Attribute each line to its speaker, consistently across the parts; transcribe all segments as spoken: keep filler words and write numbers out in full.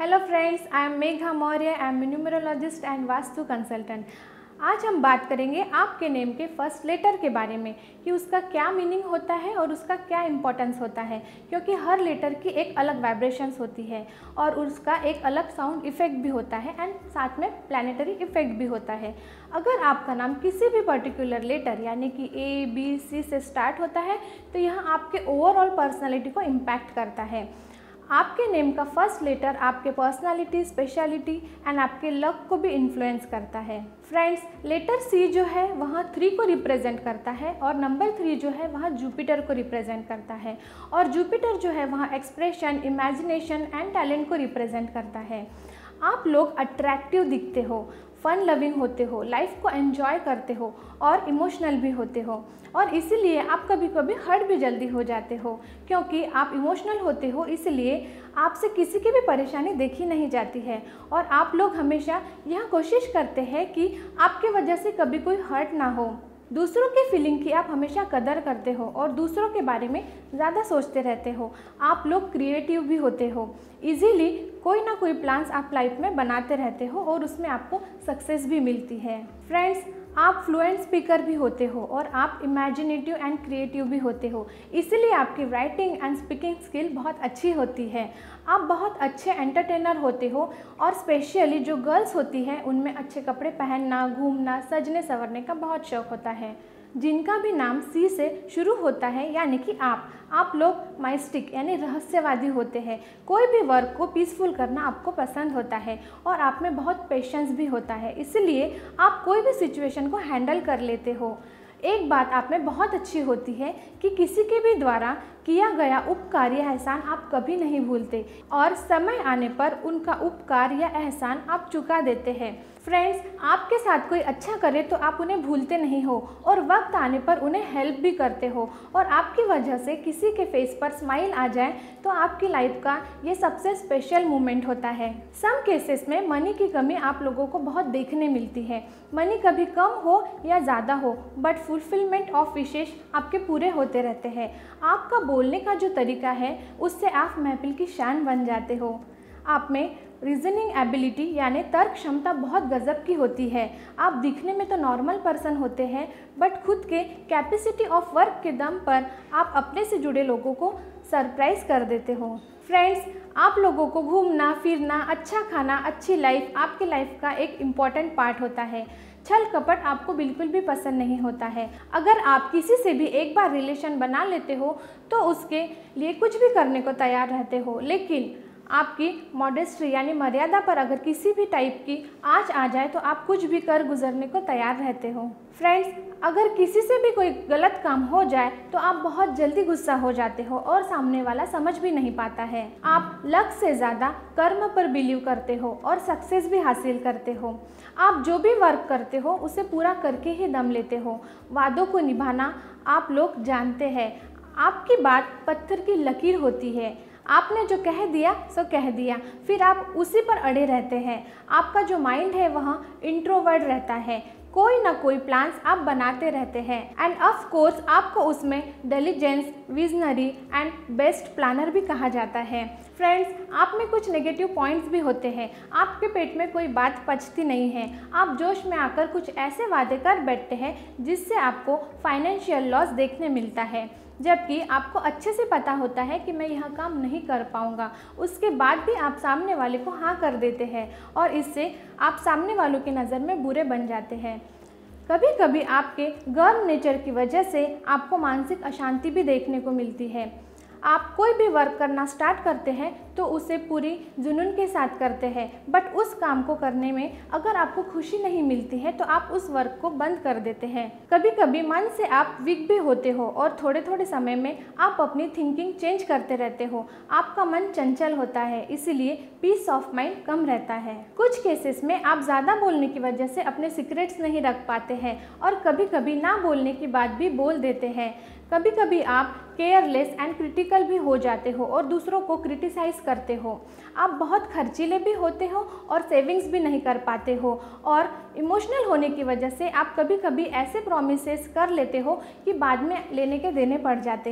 Speaker 1: Hello friends, I am Megha Maurya. I am numerologist and Vastu consultant. आज हम बात करेंगे आपके नेम के फर्स्ट लेटर के बारे में कि उसका क्या मीनिंग होता है और उसका क्या इम्पोर्टेंस होता है, क्योंकि हर लेटर की एक अलग वाइब्रेशंस होती है और उसका एक अलग साउंड इफेक्ट भी होता है एंड साथ में प्लानिटरी इफेक्ट भी होता है। अगर आपका नाम किसी भी पर्टिकुलर लेटर यानी कि ए बी सी से स्टार्ट होता है तो यह आपके ओवरऑल पर्सनैलिटी को इम्पैक्ट करता है। आपके नेम का फर्स्ट लेटर आपके पर्सनालिटी, स्पेशलिटी एंड आपके लक को भी इन्फ्लुएंस करता है। फ्रेंड्स, लेटर सी जो है वहाँ थ्री को रिप्रेजेंट करता है और नंबर थ्री जो है वहाँ जुपिटर को रिप्रेजेंट करता है और जुपिटर जो है वहाँ एक्सप्रेशन, इमेजिनेशन एंड टैलेंट को रिप्रेजेंट करता है। आप लोग अट्रैक्टिव दिखते हो, फन लविंग होते हो, लाइफ को एंजॉय करते हो और इमोशनल भी होते हो और इसीलिए आप कभी कभी हर्ट भी जल्दी हो जाते हो, क्योंकि आप इमोशनल होते हो। इसलिए आपसे किसी की भी परेशानी देखी नहीं जाती है और आप लोग हमेशा यह कोशिश करते हैं कि आपके वजह से कभी कोई हर्ट ना हो। दूसरों की फीलिंग की आप हमेशा कदर करते हो और दूसरों के बारे में ज़्यादा सोचते रहते हो। आप लोग क्रिएटिव भी होते हो, इजीली कोई ना कोई प्लान्स आप लाइफ में बनाते रहते हो और उसमें आपको सक्सेस भी मिलती है। फ्रेंड्स, आप फ्लुएंट स्पीकर भी होते हो और आप इमेजिनेटिव एंड क्रिएटिव भी होते हो, इसीलिए आपकी राइटिंग एंड स्पीकिंग स्किल बहुत अच्छी होती है। आप बहुत अच्छे एंटरटेनर होते हो और स्पेशली जो गर्ल्स होती हैं उनमें अच्छे कपड़े पहनना, घूमना, सजने संवरने का बहुत शौक होता है। जिनका भी नाम सी से शुरू होता है यानी कि आप आप लोग माइस्टिक यानी रहस्यवादी होते हैं। कोई भी वर्क को पीसफुल करना आपको पसंद होता है और आप में बहुत पेशेंस भी होता है, इसलिए आप कोई भी सिचुएशन को हैंडल कर लेते हो। एक बात आप में बहुत अच्छी होती है कि किसी के भी द्वारा किया गया उपकार या एहसान आप कभी नहीं भूलते और समय आने पर उनका उपकार या एहसान आप चुका देते हैं। फ्रेंड्स, आपके साथ कोई अच्छा करे तो आप उन्हें भूलते नहीं हो और वक्त आने पर उन्हें हेल्प भी करते हो और आपकी वजह से किसी के फेस पर स्माइल आ जाए तो आपकी लाइफ का ये सबसे स्पेशल मोमेंट होता है। सम केसेस में मनी की कमी आप लोगों को बहुत देखने मिलती है। मनी कभी कम हो या ज़्यादा हो, बट फुलफिलमेंट ऑफ विशेष आपके पूरे होते रहते हैं। आपका बोलने का जो तरीका है उससे आप महफिल की शान बन जाते हो। आप में रीजनिंग एबिलिटी यानी तर्क क्षमता बहुत गजब की होती है। आप दिखने में तो नॉर्मल पर्सन होते हैं, बट खुद के कैपेसिटी ऑफ वर्क के दम पर आप अपने से जुड़े लोगों को सरप्राइज कर देते हो। फ्रेंड्स, आप लोगों को घूमना फिरना, अच्छा खाना, अच्छी लाइफ आपके लाइफ का एक इम्पॉर्टेंट पार्ट होता है। छल कपट आपको बिल्कुल भी पसंद नहीं होता है। अगर आप किसी से भी एक बार रिलेशन बना लेते हो तो उसके लिए कुछ भी करने को तैयार रहते हो, लेकिन आपकी मॉडेस्टी यानी मर्यादा पर अगर किसी भी टाइप की आँच आ जाए तो आप कुछ भी कर गुजरने को तैयार रहते हो। फ्रेंड्स, अगर किसी से भी कोई गलत काम हो जाए तो आप बहुत जल्दी गुस्सा हो जाते हो और सामने वाला समझ भी नहीं पाता है। आप लक से ज़्यादा कर्म पर बिलीव करते हो और सक्सेस भी हासिल करते हो। आप जो भी वर्क करते हो उसे पूरा करके ही दम लेते हो। वादों को निभाना आप लोग जानते हैं। आपकी बात पत्थर की लकीर होती है। आपने जो कह दिया सो कह दिया, फिर आप उसी पर अड़े रहते हैं। आपका जो माइंड है वह इंट्रोवर्ट रहता है। कोई ना कोई प्लान्स आप बनाते रहते हैं एंड ऑफ कोर्स आपको उसमें diligence, visionary and best planner भी कहा जाता है। फ्रेंड्स, आप में कुछ नेगेटिव पॉइंट्स भी होते हैं। आपके पेट में कोई बात पचती नहीं है। आप जोश में आकर कुछ ऐसे वादे कर बैठते हैं जिससे आपको फाइनेंशियल लॉस देखने मिलता है, जबकि आपको अच्छे से पता होता है कि मैं यह काम नहीं कर पाऊंगा। उसके बाद भी आप सामने वाले को हाँ कर देते हैं और इससे आप सामने वालों की नज़र में बुरे बन जाते हैं। कभी कभी आपके गर्म नेचर की वजह से आपको मानसिक अशांति भी देखने को मिलती है। आप कोई भी वर्क करना स्टार्ट करते हैं तो उसे पूरी जुनून के साथ करते हैं, बट उस काम को करने में अगर आपको खुशी नहीं मिलती है तो आप उस वर्क को बंद कर देते हैं। कभी कभी मन से आप वीक भी होते हो और थोड़े थोड़े समय में आप अपनी थिंकिंग चेंज करते रहते हो। आपका मन चंचल होता है, इसीलिए पीस ऑफ माइंड कम रहता है। कुछ केसेस में आप ज़्यादा बोलने की वजह से अपने सीक्रेट्स नहीं रख पाते हैं और कभी कभी ना बोलने की बात भी बोल देते हैं। कभी कभी आप केयरलेस एंड क्रिटिकल भी हो जाते हो और दूसरों को क्रिटिसाइज करते हो। आप बहुत खर्चीले भी होते हो और सेविंग्स भी नहीं कर पाते हो और इमोशनल होने की वजह से आप कभी कभी ऐसे प्रॉमिसेस कर लेते हो कि बाद में लेने के देने पड़ जाते हैं।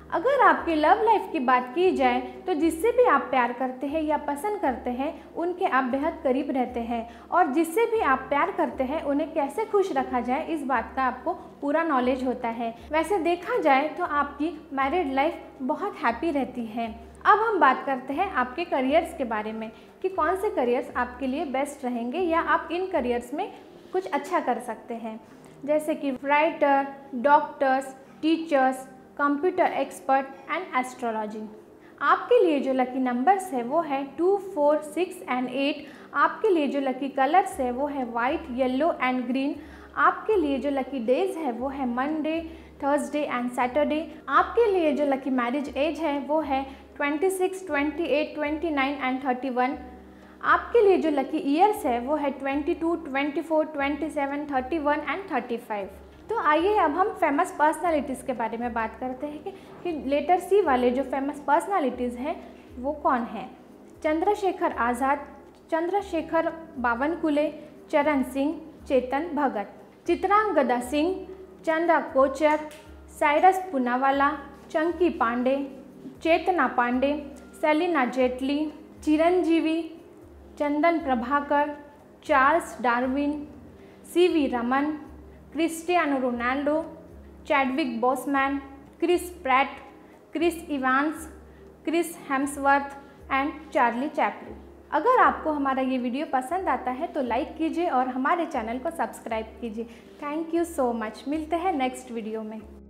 Speaker 1: अगर आपकी लव लाइफ की बात की जाए तो जिससे भी आप प्यार करते हैं या पसंद करते हैं उनके आप बेहद करीब रहते हैं, और जिससे भी आप प्यार करते हैं उन्हें कैसे खुश रखा जाए इस बात का आपको पूरा नॉलेज होता है। वैसे देखा जाए तो आपकी मैरिड लाइफ बहुत हैप्पी रहती है। अब हम बात करते हैं आपके करियर्स के बारे में कि कौन से करियर्स आपके लिए बेस्ट रहेंगे या आप इन करियर्स में कुछ अच्छा कर सकते हैं, जैसे कि writer, doctors, teachers, computer expert and astrology. आपके लिए जो लकी नंबर्स है वो है two, four, six and eight. आपके लिए जो लकी कलर्स है वो है वाइट, येलो एंड ग्रीन। आपके लिए जो लकी डेज है वो है मंडे, थर्सडे एंड सैटरडे। आपके लिए जो लकी मैरिज एज है वो है twenty six, twenty eight, twenty nine and thirty one. आपके लिए जो लकी ईयर्स है वो है twenty two, twenty four, twenty seven, thirty one and thirty five. तो आइए अब हम फेमस पर्सनालिटीज़ के बारे में बात करते हैं कि, कि लेटर सी वाले जो फेमस पर्सनालिटीज़ हैं वो कौन हैं। Chandrashekhar Azad, Chandrashekhar Bawankule, Charan Singh, Chetan Bhagat, Chitrangada Singh, Chandra Kochhar, Cyrus Poonawalla, Chunky Pandey, Chetna Pandey, Celina Jaitly, Chiranjeevi, Chandan Prabhakar, Charles Darwin, C V Raman, Cristiano Ronaldo, Chadwick Boseman, Chris Pratt, Chris Evans, Chris Hemsworth and Charlie Chaplin. अगर आपको हमारा ये वीडियो पसंद आता है तो लाइक कीजिए और हमारे चैनल को सब्सक्राइब कीजिए। Thank you so much. मिलते हैं नेक्स्ट वीडियो में।